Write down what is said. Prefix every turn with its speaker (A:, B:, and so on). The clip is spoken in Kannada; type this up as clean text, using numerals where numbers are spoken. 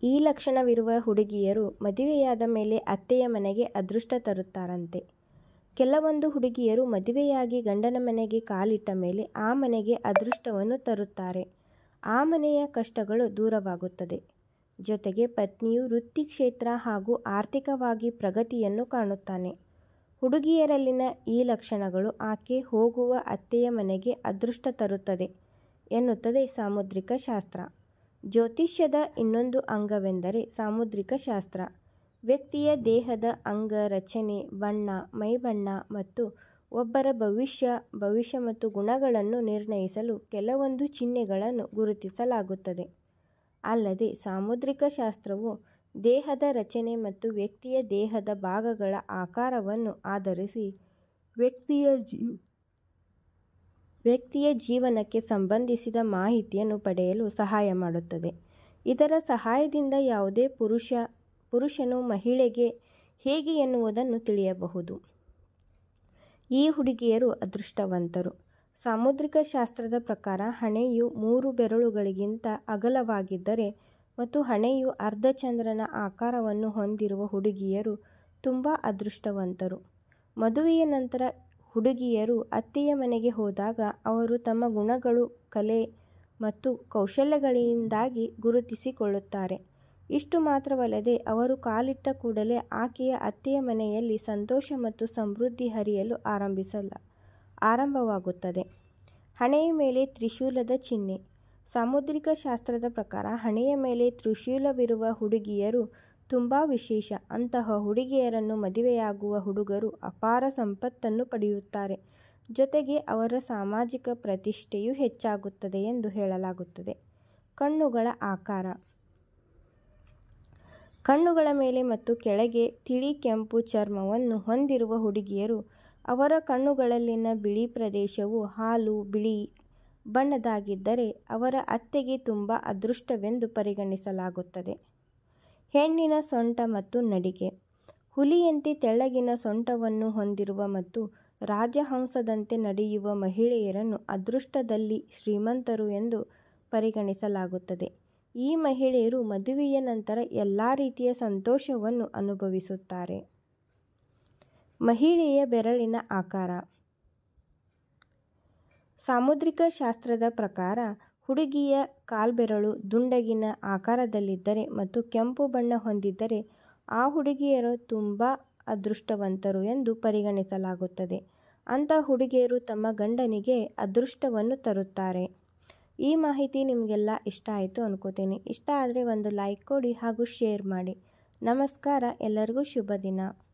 A: ಈ ಲಕ್ಷಣವಿರುವ ಹುಡುಗಿಯರು ಮದುವೆಯಾದ ಮೇಲೆ ಅತ್ತೆಯ ಮನೆಗೆ ಅದೃಷ್ಟ ತರುತ್ತಾರಂತೆ. ಕೆಲವೊಂದು ಹುಡುಗಿಯರು ಮದುವೆಯಾಗಿ ಗಂಡನ ಮನೆಗೆ ಕಾಲಿಟ್ಟ ಮೇಲೆ ಆ ಮನೆಗೆ ಅದೃಷ್ಟವನ್ನು ತರುತ್ತಾರೆ. ಆ ಮನೆಯ ಕಷ್ಟಗಳು ದೂರವಾಗುತ್ತದೆ. ಜೊತೆಗೆ ಪತ್ನಿಯು ವೃತ್ತಿ ಕ್ಷೇತ್ರ ಹಾಗೂ ಆರ್ಥಿಕವಾಗಿ ಪ್ರಗತಿಯನ್ನು ಕಾಣುತ್ತಾನೆ. ಹುಡುಗಿಯರಲ್ಲಿನ ಈ ಲಕ್ಷಣಗಳು ಆಕೆ ಹೋಗುವ ಅತ್ತೆಯ ಮನೆಗೆ ಅದೃಷ್ಟ ತರುತ್ತದೆ ಎನ್ನುತ್ತದೆ ಸಾಮುದ್ರಿಕ ಶಾಸ್ತ್ರ. ಜ್ಯೋತಿಷ್ಯದ ಇನ್ನೊಂದು ಅಂಗವೆಂದರೆ ಸಾಮುದ್ರಿಕ ಶಾಸ್ತ್ರ. ವ್ಯಕ್ತಿಯ ದೇಹದ ಅಂಗ ರಚನೆ, ಬಣ್ಣ, ಮೈಬಣ್ಣ ಮತ್ತು ಒಬ್ಬರ ಭವಿಷ್ಯ ಮತ್ತು ಗುಣಗಳನ್ನು ನಿರ್ಣಯಿಸಲು ಕೆಲವೊಂದು ಚಿಹ್ನೆಗಳನ್ನು ಗುರುತಿಸಲಾಗುತ್ತದೆ. ಅಲ್ಲದೆ ಸಾಮುದ್ರಿಕ ಶಾಸ್ತ್ರವು ದೇಹದ ರಚನೆ ಮತ್ತು ವ್ಯಕ್ತಿಯ ದೇಹದ ಭಾಗಗಳ ಆಕಾರವನ್ನು ಆಧರಿಸಿ ವ್ಯಕ್ತಿಯ ಜೀವನಕ್ಕೆ ಸಂಬಂಧಿಸಿದ ಮಾಹಿತಿಯನ್ನು ಪಡೆಯಲು ಸಹಾಯ ಮಾಡುತ್ತದೆ. ಇದರ ಸಹಾಯದಿಂದ ಯಾವುದೇ ಪುರುಷನು ಮಹಿಳೆಗೆ ಹೇಗೆ ಎನ್ನುವುದನ್ನು ತಿಳಿಯಬಹುದು. ಈ ಹುಡುಗಿಯರು ಅದೃಷ್ಟವಂತರು. ಸಾಮುದ್ರಿಕ ಶಾಸ್ತ್ರದ ಪ್ರಕಾರ ಹಣೆಯು 3 ಬೆರಳುಗಳಿಗಿಂತ ಅಗಲವಾಗಿದ್ದರೆ ಮತ್ತು ಹಣೆಯು ಅರ್ಧಚಂದ್ರನ ಆಕಾರವನ್ನು ಹೊಂದಿರುವ ಹುಡುಗಿಯರು ತುಂಬ ಅದೃಷ್ಟವಂತರು. ಮದುವೆಯ ನಂತರ ಹುಡುಗಿಯರು ಅತ್ತೆಯ ಮನೆಗೆ ಹೋದಾಗ ಅವರು ತಮ್ಮ ಗುಣಗಳು, ಕಲೆ ಮತ್ತು ಕೌಶಲ್ಯಗಳಿಂದಾಗಿ ಗುರುತಿಸಿಕೊಳ್ಳುತ್ತಾರೆ. ಇಷ್ಟು ಮಾತ್ರವಲ್ಲದೆ ಅವರು ಕಾಲಿಟ್ಟ ಕೂಡಲೇ ಆಕೆಯ ಅತ್ತೆಯ ಮನೆಯಲ್ಲಿ ಸಂತೋಷ ಮತ್ತು ಸಮೃದ್ಧಿ ಹರಿಯಲು ಆರಂಭವಾಗುತ್ತದೆ. ಹಣೆಯ ಮೇಲೆ ತ್ರಿಶೂಲದ ಚಿಹ್ನೆ. ಸಾಮುದ್ರಿಕ ಶಾಸ್ತ್ರದ ಪ್ರಕಾರ ಹಣೆಯ ಮೇಲೆ ತ್ರಿಶೂಲವಿರುವ ಹುಡುಗಿಯರು ತುಂಬ ವಿಶೇಷ. ಅಂತಹ ಹುಡುಗಿಯರನ್ನು ಮದುವೆಯಾಗುವ ಹುಡುಗರು ಅಪಾರ ಸಂಪತ್ತನ್ನು ಪಡೆಯುತ್ತಾರೆ. ಜೊತೆಗೆ ಅವರ ಸಾಮಾಜಿಕ ಪ್ರತಿಷ್ಠೆಯೂ ಹೆಚ್ಚಾಗುತ್ತದೆ ಎಂದು ಹೇಳಲಾಗುತ್ತದೆ. ಕಣ್ಣುಗಳ ಆಕಾರ. ಕಣ್ಣುಗಳ ಮೇಲೆ ಮತ್ತು ಕೆಳಗೆ ತಿಳಿ ಕೆಂಪು ಚರ್ಮವನ್ನು ಹೊಂದಿರುವ ಹುಡುಗಿಯರು, ಅವರ ಕಣ್ಣುಗಳಲ್ಲಿನ ಬಿಳಿ ಪ್ರದೇಶವು ಹಾಲು ಬಿಳಿ ಬಣ್ಣದ್ದಾಗಿದ್ದರೆ ಅವರ ಅತ್ತೆಗೆ ತುಂಬ ಅದೃಷ್ಟವೆಂದು ಪರಿಗಣಿಸಲಾಗುತ್ತದೆ. ಹೆಣ್ಣಿನ ಸೊಂಟ ಮತ್ತು ನಡಿಗೆ. ಹುಲಿಯಂತೆ ತೆಳ್ಳಗಿನ ಸೊಂಟವನ್ನು ಹೊಂದಿರುವ ಮತ್ತು ರಾಜಹಂಸದಂತೆ ನಡೆಯುವ ಮಹಿಳೆಯರನ್ನು ಅದೃಷ್ಟದಲ್ಲಿ ಶ್ರೀಮಂತರು ಎಂದು ಪರಿಗಣಿಸಲಾಗುತ್ತದೆ. ಈ ಮಹಿಳೆಯರು ಮದುವೆಯ ನಂತರ ಎಲ್ಲ ರೀತಿಯ ಸಂತೋಷವನ್ನು ಅನುಭವಿಸುತ್ತಾರೆ. ಮಹಿಳೆಯ ಬೆರಳಿನ ಆಕಾರ. ಸಾಮುದ್ರಿಕ ಶಾಸ್ತ್ರದ ಪ್ರಕಾರ ಹುಡುಗಿಯ ಕಾಲ್ಬೆರಳು ದುಂಡಗಿನ ಆಕಾರದಲ್ಲಿದ್ದರೆ ಮತ್ತು ಕೆಂಪು ಬಣ್ಣ ಹೊಂದಿದ್ದರೆ ಆ ಹುಡುಗಿಯರು ತುಂಬ ಅದೃಷ್ಟವಂತರು ಎಂದು ಪರಿಗಣಿಸಲಾಗುತ್ತದೆ. ಅಂಥ ಹುಡುಗಿಯರು ತಮ್ಮ ಗಂಡನಿಗೆ ಅದೃಷ್ಟವನ್ನು ತರುತ್ತಾರೆ. ಈ ಮಾಹಿತಿ ನಿಮಗೆಲ್ಲ ಇಷ್ಟ ಆಯಿತು ಅನ್ಕೋತೀನಿ. ಇಷ್ಟ ಆದರೆ ಒಂದು ಲೈಕ್ ಕೊಡಿ ಹಾಗೂ ಶೇರ್ ಮಾಡಿ. ನಮಸ್ಕಾರ. ಎಲ್ಲರಿಗೂ ಶುಭ ದಿನ.